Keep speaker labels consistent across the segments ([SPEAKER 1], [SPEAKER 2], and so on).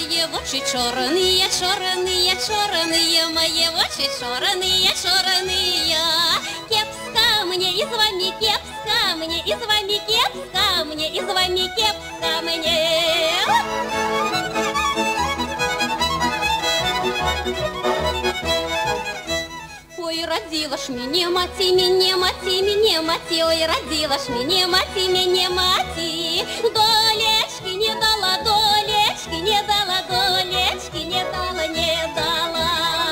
[SPEAKER 1] мои очи черные, черные, черные, мои очи черные, черные. Кепска мне и с вами, кепска мне и с вами, кепска мне и с вами, кепска мне. Ой, родила ж меня мати, меня мати, меня мати, ой, родила ж меня мати, меня мати. Долечки не дала, долечки не дала, долечки не дала, не дала.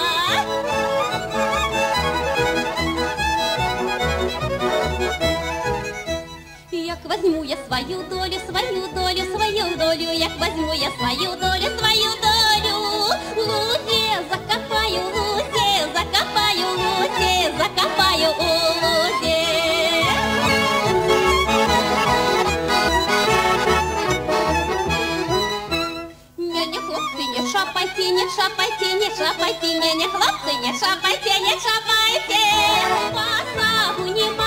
[SPEAKER 1] Як возьму я свою долю, свою долю, свою долю, як возьму я свою долю, свою долю, в лузе закопаю, в лузе закопаю, в лузе закопаю, у лузе. Не хлопцы, не шапайте, не шапайте, не шапайте, не хлопцы, не шапайте, не шапайте, по сагу не